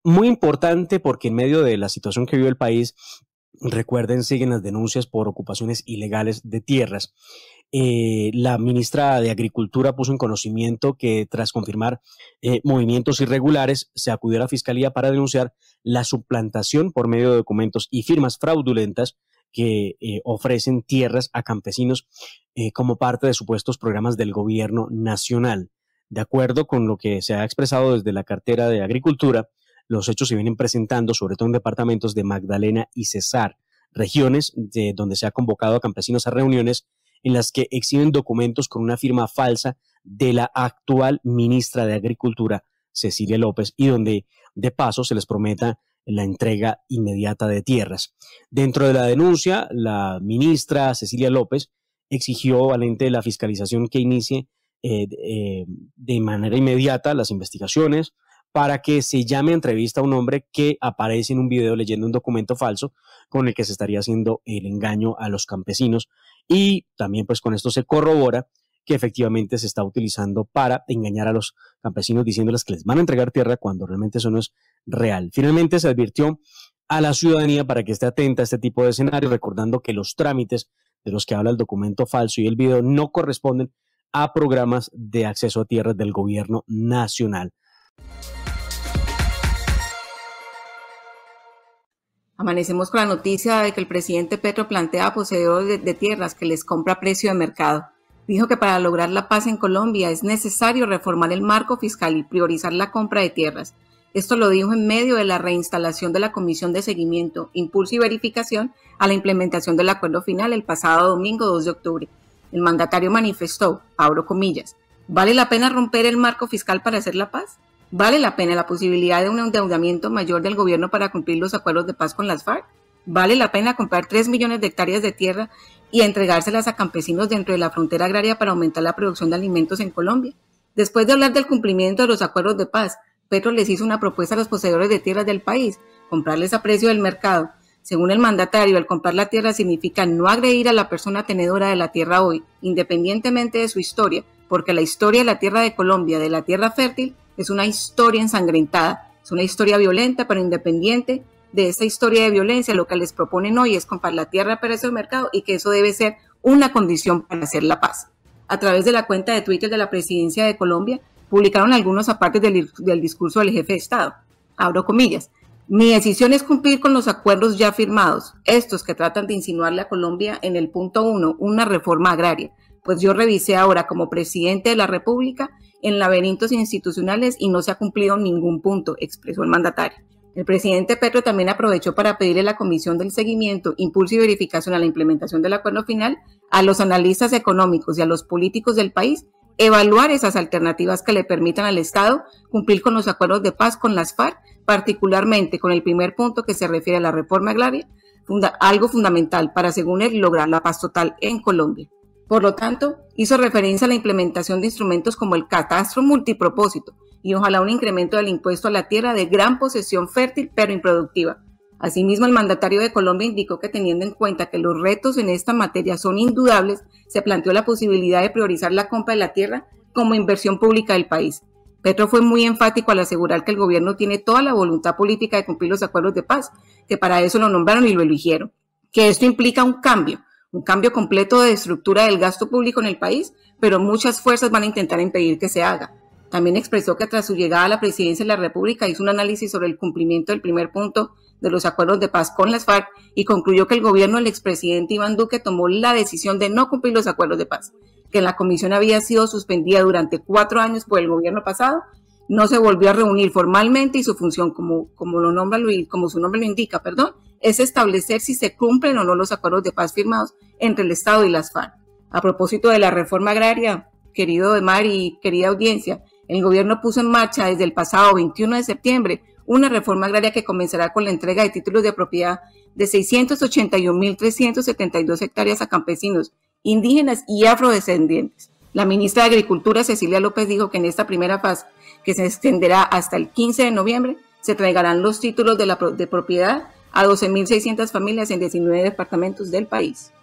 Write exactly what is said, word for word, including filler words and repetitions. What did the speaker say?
Muy importante porque en medio de la situación que vive el país, recuerden, siguen las denuncias por ocupaciones ilegales de tierras. Eh, la ministra de Agricultura puso en conocimiento que tras confirmar eh, movimientos irregulares, se acudió a la Fiscalía para denunciar la suplantación por medio de documentos y firmas fraudulentas que eh, ofrecen tierras a campesinos eh, como parte de supuestos programas del gobierno nacional. De acuerdo con lo que se ha expresado desde la cartera de Agricultura, los hechos se vienen presentando sobre todo en departamentos de Magdalena y Cesar, regiones de donde se ha convocado a campesinos a reuniones en las que exhiben documentos con una firma falsa de la actual ministra de Agricultura, Cecilia López, y donde de paso se les prometa la entrega inmediata de tierras. Dentro de la denuncia, la ministra Cecilia López exigió al ente de la fiscalización que inicie eh, eh, de manera inmediata las investigaciones para que se llame a entrevista a un hombre que aparece en un video leyendo un documento falso con el que se estaría haciendo el engaño a los campesinos, y también pues con esto se corrobora que efectivamente se está utilizando para engañar a los campesinos diciéndoles que les van a entregar tierra cuando realmente eso no es real. Finalmente se advirtió a la ciudadanía para que esté atenta a este tipo de escenarios, recordando que los trámites de los que habla el documento falso y el video no corresponden a programas de acceso a tierras del gobierno nacional. Amanecemos con la noticia de que el presidente Petro plantea a poseedores de, de tierras que les compra a precio de mercado. Dijo que para lograr la paz en Colombia es necesario reformar el marco fiscal y priorizar la compra de tierras. Esto lo dijo en medio de la reinstalación de la Comisión de Seguimiento, Impulso y Verificación a la implementación del acuerdo final el pasado domingo dos de octubre. El mandatario manifestó, abro comillas, ¿vale la pena romper el marco fiscal para hacer la paz? ¿Vale la pena la posibilidad de un endeudamiento mayor del gobierno para cumplir los acuerdos de paz con las FARC? ¿Vale la pena comprar tres millones de hectáreas de tierra y entregárselas a campesinos dentro de la frontera agraria para aumentar la producción de alimentos en Colombia? Después de hablar del cumplimiento de los acuerdos de paz, Petro les hizo una propuesta a los poseedores de tierras del país, comprarles a precio del mercado. Según el mandatario, el comprar la tierra significa no agredir a la persona tenedora de la tierra hoy, independientemente de su historia, porque la historia de la tierra de Colombia, de la tierra fértil, es una historia ensangrentada, es una historia violenta, pero independiente de esa historia de violencia, lo que les proponen hoy es comprar la tierra a precio de mercado y que eso debe ser una condición para hacer la paz. A través de la cuenta de Twitter de la Presidencia de Colombia, publicaron algunos apartes del, del discurso del jefe de Estado. Abro comillas. Mi decisión es cumplir con los acuerdos ya firmados, estos que tratan de insinuarle a Colombia en el punto uno una reforma agraria, pues yo revisé ahora como presidente de la República en laberintos institucionales y no se ha cumplido ningún punto, expresó el mandatario. El presidente Petro también aprovechó para pedirle a la Comisión del Seguimiento, Impulso y Verificación a la implementación del acuerdo final a los analistas económicos y a los políticos del país evaluar esas alternativas que le permitan al Estado cumplir con los acuerdos de paz con las FARC, particularmente con el primer punto que se refiere a la reforma agraria, funda- algo fundamental para, según él, lograr la paz total en Colombia. Por lo tanto, hizo referencia a la implementación de instrumentos como el catastro multipropósito y ojalá un incremento del impuesto a la tierra de gran posesión fértil pero improductiva. Asimismo, el mandatario de Colombia indicó que teniendo en cuenta que los retos en esta materia son indudables, se planteó la posibilidad de priorizar la compra de la tierra como inversión pública del país. Petro fue muy enfático al asegurar que el gobierno tiene toda la voluntad política de cumplir los acuerdos de paz, que para eso lo nombraron y lo eligieron, que esto implica un cambio, un cambio completo de estructura del gasto público en el país, pero muchas fuerzas van a intentar impedir que se haga. También expresó que tras su llegada a la presidencia de la República hizo un análisis sobre el cumplimiento del primer punto de los acuerdos de paz con las FARC y concluyó que el gobierno del expresidente Iván Duque tomó la decisión de no cumplir los acuerdos de paz, que la comisión había sido suspendida durante cuatro años por el gobierno pasado, no se volvió a reunir formalmente y su función, como, como, lo nombra, como su nombre lo indica, perdón, es establecer si se cumplen o no los acuerdos de paz firmados entre el Estado y las FARC. A propósito de la reforma agraria, querido Emar y querida audiencia, el gobierno puso en marcha desde el pasado veintiuno de septiembre una reforma agraria que comenzará con la entrega de títulos de propiedad de seiscientos ochenta y un mil trescientos setenta y dos hectáreas a campesinos, indígenas y afrodescendientes. La ministra de Agricultura, Cecilia López, dijo que en esta primera fase, que se extenderá hasta el quince de noviembre, se entregarán los títulos de, la, de propiedad a doce mil seiscientas familias en diecinueve departamentos del país.